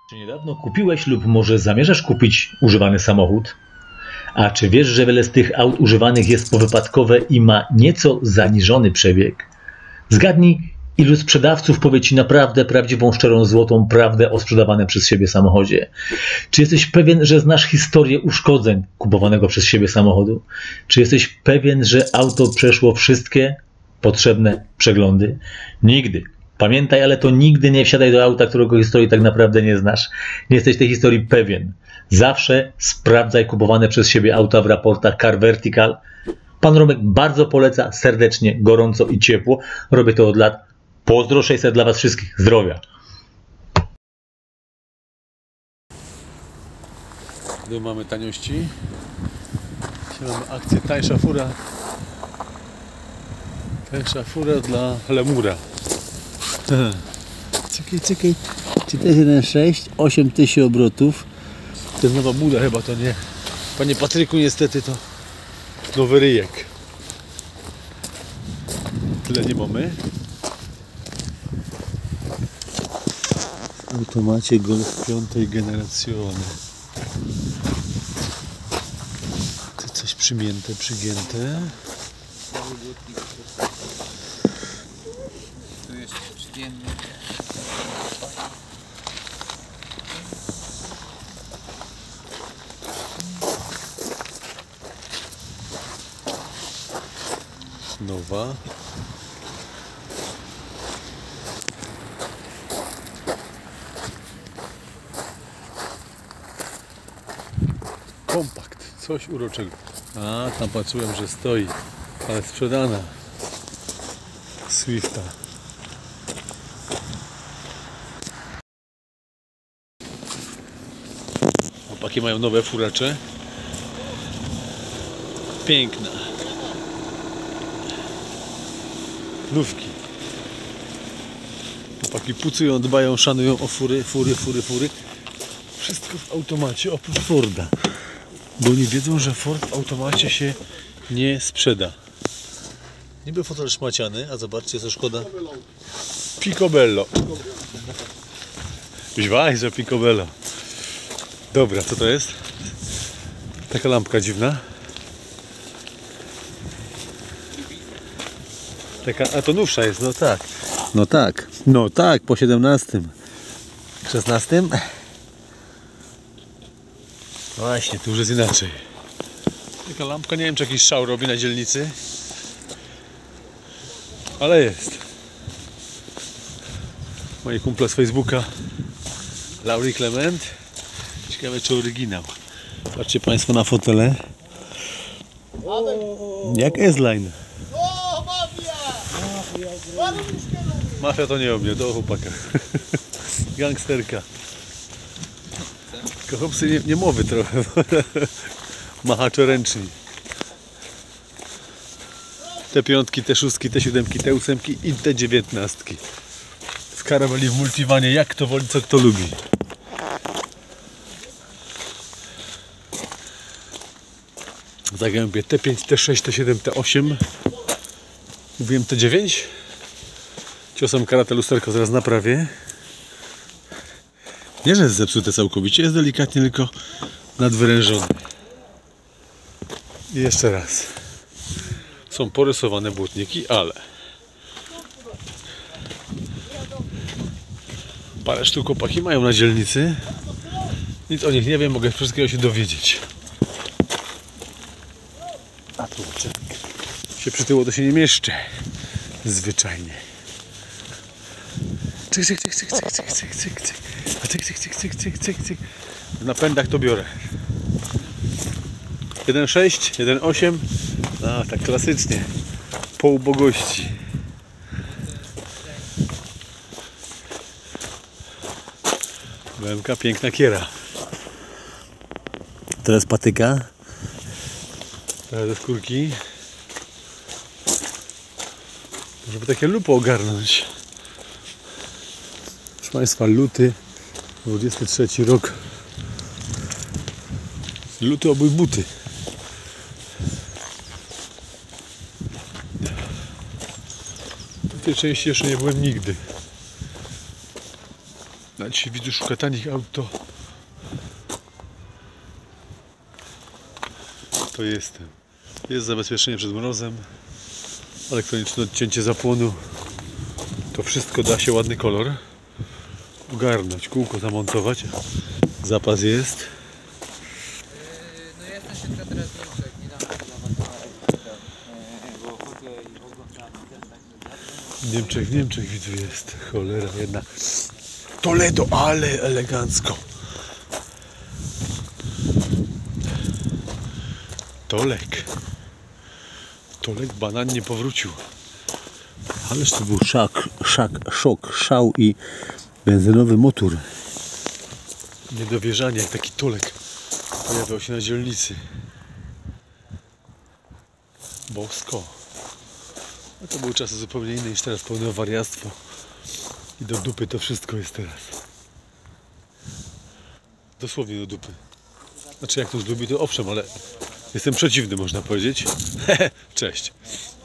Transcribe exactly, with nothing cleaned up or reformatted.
Czy niedawno kupiłeś lub może zamierzasz kupić używany samochód? A czy wiesz, że wiele z tych aut używanych jest powypadkowe i ma nieco zaniżony przebieg? Zgadnij, ilu sprzedawców powie Ci naprawdę prawdziwą, szczerą, złotą prawdę o sprzedawanym przez siebie samochodzie. Czy jesteś pewien, że znasz historię uszkodzeń kupowanego przez siebie samochodu? Czy jesteś pewien, że auto przeszło wszystkie potrzebne przeglądy? Nigdy. Pamiętaj, ale to nigdy nie wsiadaj do auta, którego historii tak naprawdę nie znasz. Nie jesteś tej historii pewien. Zawsze sprawdzaj kupowane przez siebie auta w raportach Car Vertical. Pan Romek bardzo poleca, serdecznie, gorąco i ciepło. Robię to od lat. Pozdro sześćset dla Was wszystkich. Zdrowia. Tu mamy taniości. Dzisiaj mamy akcję tańsza fura. Tańsza fura dla lemura. Czekaj, czekaj. Czy to jest jeden sześć, osiem tysięcy obrotów? To jest nowa buda chyba, to nie. Panie Patryku, niestety to nowy ryjek. Tyle nie mamy. W automacie Golf piątej generacjony. To coś przymięte, przygięte. Tu jest przyjemny. Nowa. Kompakt, coś uroczego. A, tam patrzyłem, że stoi, ale sprzedana. Swifta. Chłopaki mają nowe furacze. Piękna. Nówki. Chłopaki pucują, dbają, szanują o fury, fury, fury, fury. Wszystko w automacie, oprócz Forda. Bo oni wiedzą, że Ford w automacie się nie sprzeda. Niby fotel szmaciany, a zobaczcie, co szkoda. Picobello. Żwaj, że Picobello. Dobra, co to jest? Taka lampka dziwna. Taka, a to nowsza jest, no tak. No tak, no tak, po siedemnastym. szesnastym? Właśnie, tu już jest inaczej. Taka lampka, nie wiem, czy jakiś szał robi na dzielnicy. Ale jest. Moi kumple z Facebooka. Lauri Clement. Ciekawe, czy oryginał. Patrzcie Państwo na fotele. Jaka jest line? Mafia to nie o mnie, to o chłopakach. Gangsterka. Tylko chłopcy nie, nie mowy trochę. Machacze ręczni. Te piątki, te szóstki, te siódemki, te ósemki i te dziewiętnastki. W karaweli w multiwanie, jak to woli, co kto lubi. Zagębię T pięć, T sześć, T siedem, T osiem. Mówiłem T dziewięć. Ciosem karate lusterko zaraz naprawię. Nie, że jest zepsute całkowicie, jest delikatnie tylko nadwyrężone. I jeszcze raz. Są porysowane błotniki, ale parę sztuk chłopaki mają na dzielnicy. Nic o nich nie wiem, mogę wszystkiego się dowiedzieć. A tu się przytyło, to się nie mieszczę. Zwyczajnie. Cyk, cyk, cyk, cyk, cyk, cyk, cyk, cyk, cyk. A cyk, cyk, cyk, cyk, cyk, cyk, cyk. W napędach to biorę. jeden sześć, jeden osiem. A, tak klasycznie. Po ubogości. B M K, piękna kiera. Teraz patyka. Teraz ze skórki. Żeby takie lupo ogarnąć. Proszę Państwa, luty, dwudziesty trzeci rok. Luty obój buty. W tej części jeszcze nie byłem nigdy. Na dzisiaj widzę, szuka tanich aut, to... to jestem. Jest zabezpieczenie przed mrozem, elektroniczne odcięcie zapłonu. To wszystko da się ładny kolor ogarnąć, kółko zamontować. Zapas jest. No ja jestem się teraz w Niemczech, nie dam dla was, bo chodzę i oglądam W Niemczech, w Niemczech widzę jest. Cholera jedna. Toledo, ale elegancko. Tolek. Tolek banan nie powrócił. Ależ to był szak, szak, szok, szał i benzynowy motor. Niedowierzanie, jak taki Tolek pojawiał się na dzielnicy. Bosko. No to były czasy zupełnie inne niż teraz, pełne wariactwo. I do dupy to wszystko jest teraz. Dosłownie do dupy. Znaczy jak to z dupy, to owszem, ale jestem przeciwny, można powiedzieć. Cześć.